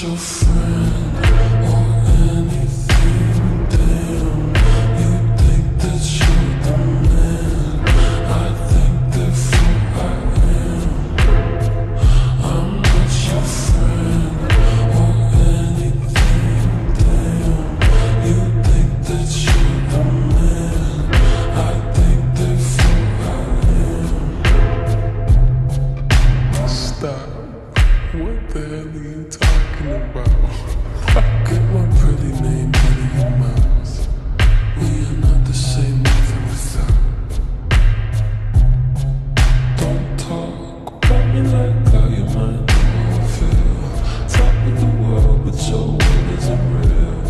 your friend or anything. Damn, you think that you're the man. I think therefore I am. I'm not your friend or anything. Damn, you think that you're the man. I think therefore I am. Stop. What the hell are you talking about? Get my pretty name out of your mouth. We are not the same nothing without. Don't talk about me like how you might know how I feel. Top of the world, but your world isn't real.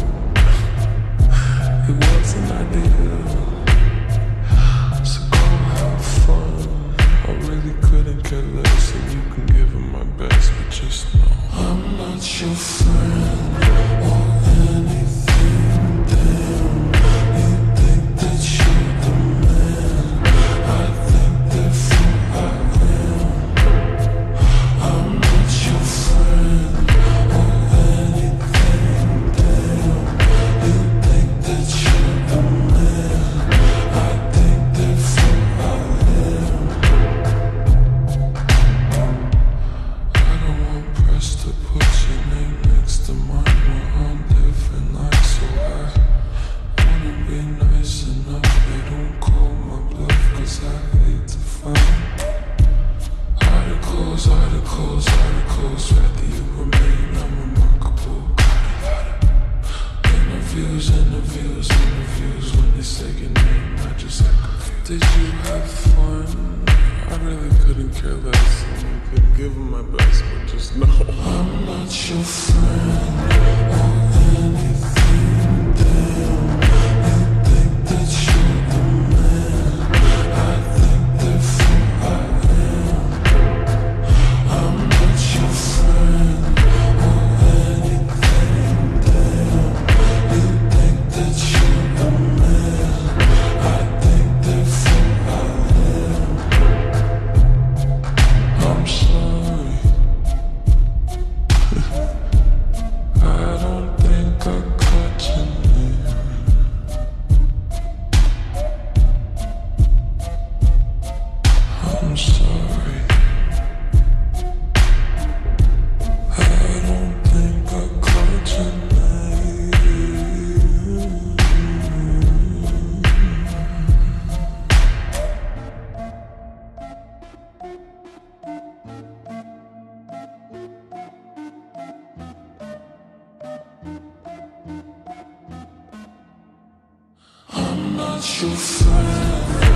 It wasn't ideal. So go have fun. I really couldn't care less, and you can give him my best, but just know I'm not your friend or anything. Damn, you think that you're the man. I think therefore I am. I'm not your friend or anything. Damn, you think that you're the man. I think therefore I am. I don't want press to put your name next to mine. We're on different lines, so I wanna be nice enough. They don't call my bluff, cause I hate to find articles, whether you remain unremarkable. Interviews, when they say your name, I just act confused. Did you have fun? I really couldn't care less, and you couldn't give them my best, but just know I'm not your friend or anything. Damn, you think that you're the man. I think therefore I am. I'm not your friend or anything. Damn, you think that you're the man. I think therefore I am. I'm sorry. I don't think I caught your name. I'm sorry. I don't think I caught your name. I'm not your friend.